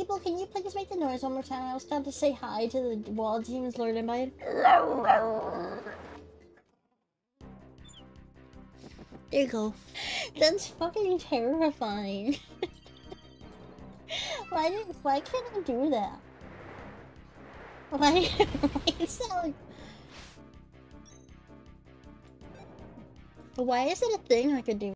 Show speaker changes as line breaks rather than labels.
people, can you please make the noise one more time? I was about to say hi to the wall demons lured by it. There you go. That's fucking terrifying. Why can't I do that? Why is that like... Why is it a thing I could do?